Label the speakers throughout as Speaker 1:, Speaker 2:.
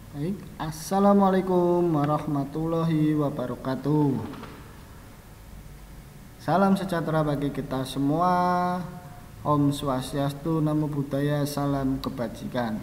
Speaker 1: Baik, Assalamualaikum warahmatullahi wabarakatuh. Salam sejahtera bagi kita semua. Om Swastiastu, Namo Buddhaya, salam kebajikan.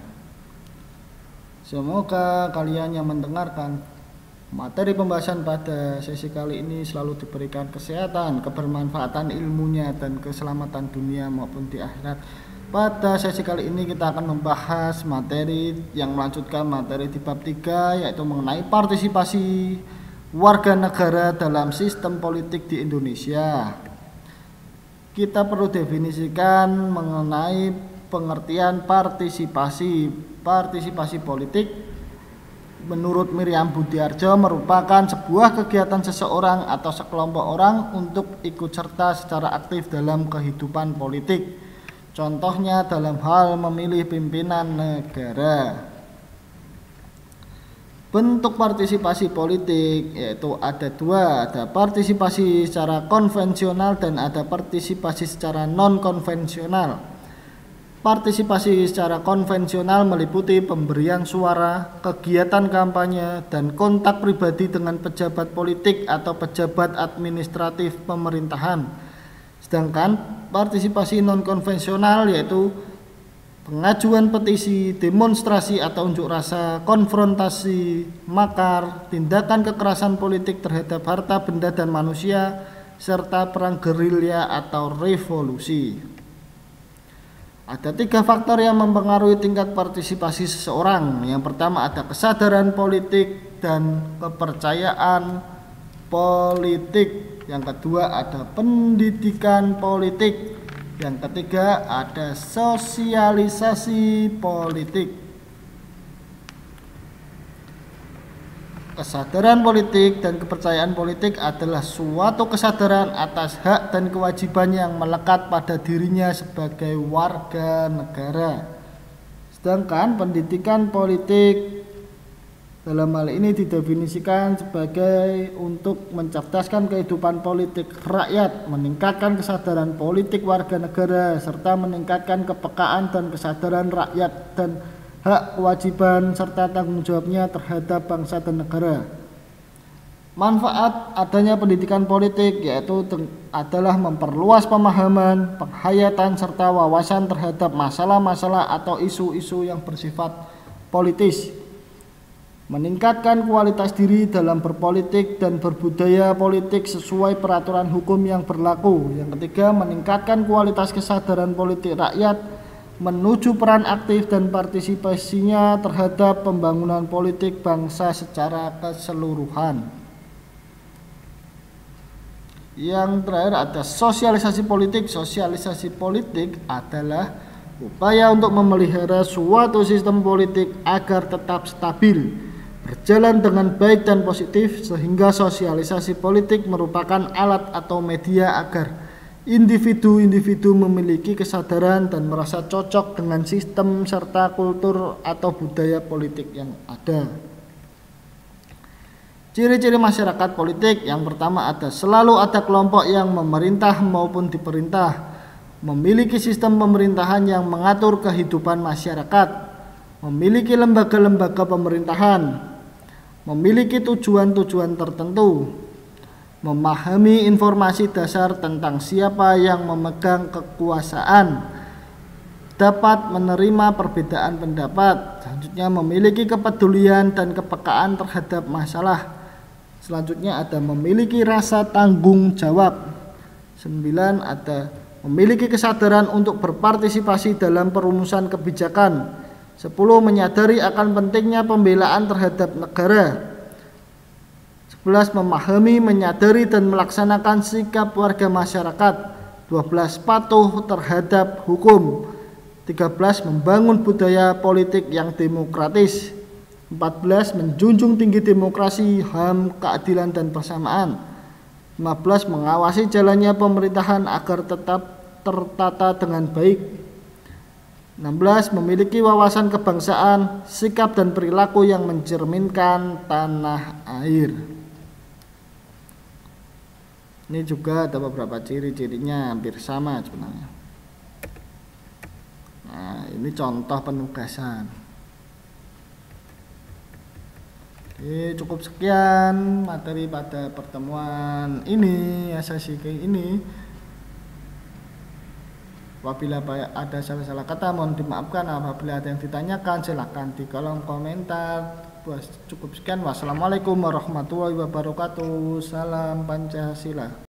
Speaker 1: Semoga kalian yang mendengarkan materi pembahasan pada sesi kali ini selalu diberikan kesehatan, kebermanfaatan ilmunya, dan keselamatan dunia maupun di akhirat. Pada sesi kali ini kita akan membahas materi yang melanjutkan materi di bab 3, yaitu mengenai partisipasi warga negara dalam sistem politik di Indonesia. Kita perlu definisikan mengenai pengertian partisipasi. Partisipasi politik menurut Miriam Budiarjo merupakan sebuah kegiatan seseorang atau sekelompok orang untuk ikut serta secara aktif dalam kehidupan politik. Contohnya dalam hal memilih pimpinan negara. Bentuk partisipasi politik yaitu ada dua, ada partisipasi secara konvensional dan ada partisipasi secara non-konvensional. Partisipasi secara konvensional meliputi pemberian suara, kegiatan kampanye, dan kontak pribadi dengan pejabat politik atau pejabat administratif pemerintahan. Sedangkan partisipasi non-konvensional yaitu pengajuan petisi, demonstrasi atau unjuk rasa, konfrontasi, makar, tindakan kekerasan politik terhadap harta benda dan manusia, serta perang gerilya atau revolusi. Ada 3 faktor yang mempengaruhi tingkat partisipasi seseorang. Yang pertama ada kesadaran politik dan kepercayaan politik. Yang kedua ada pendidikan politik. Yang ketiga ada sosialisasi politik. Kesadaran politik dan kepercayaan politik adalah suatu kesadaran atas hak dan kewajiban yang melekat pada dirinya sebagai warga negara. Sedangkan pendidikan politik dalam hal ini didefinisikan sebagai untuk mencerdaskan kehidupan politik rakyat, meningkatkan kesadaran politik warga negara, serta meningkatkan kepekaan dan kesadaran rakyat dan hak kewajiban serta tanggung jawabnya terhadap bangsa dan negara. Manfaat adanya pendidikan politik yaitu adalah memperluas pemahaman, penghayatan serta wawasan terhadap masalah-masalah atau isu-isu yang bersifat politis. Meningkatkan kualitas diri dalam berpolitik dan berbudaya politik sesuai peraturan hukum yang berlaku. Yang ketiga, meningkatkan kualitas kesadaran politik rakyat menuju peran aktif dan partisipasinya terhadap pembangunan politik bangsa secara keseluruhan. Yang terakhir ada sosialisasi politik. Sosialisasi politik adalah upaya untuk memelihara suatu sistem politik agar tetap stabil, berjalan dengan baik dan positif, sehingga sosialisasi politik merupakan alat atau media agar individu-individu memiliki kesadaran dan merasa cocok dengan sistem serta kultur atau budaya politik yang ada. Ciri-ciri masyarakat politik yang pertama ada selalu ada kelompok yang memerintah maupun diperintah, memiliki sistem pemerintahan yang mengatur kehidupan masyarakat, memiliki lembaga-lembaga pemerintahan, memiliki tujuan-tujuan tertentu, memahami informasi dasar tentang siapa yang memegang kekuasaan, dapat menerima perbedaan pendapat, selanjutnya memiliki kepedulian dan kepekaan terhadap masalah, selanjutnya ada memiliki rasa tanggung jawab, 9 ada memiliki kesadaran untuk berpartisipasi dalam perumusan kebijakan, 10 menyadari akan pentingnya pembelaan terhadap negara, 11 memahami, menyadari dan melaksanakan sikap warga masyarakat, 12 patuh terhadap hukum, 13 membangun budaya politik yang demokratis, 14 menjunjung tinggi demokrasi, HAM, keadilan dan persamaan, 15 mengawasi jalannya pemerintahan agar tetap tertata dengan baik, 16 memiliki wawasan kebangsaan, sikap dan perilaku yang mencerminkan tanah air. Ini juga ada beberapa ciri-cirinya hampir sama sebenarnya. Nah, ini contoh penugasan. Oke, cukup sekian materi pada pertemuan ini, sesi ini. Apabila ada salah-salah kata mohon dimaafkan. Apabila ada yang ditanyakan silahkan di kolom komentar. Cukup sekian. Wassalamualaikum warahmatullahi wabarakatuh. Salam Pancasila.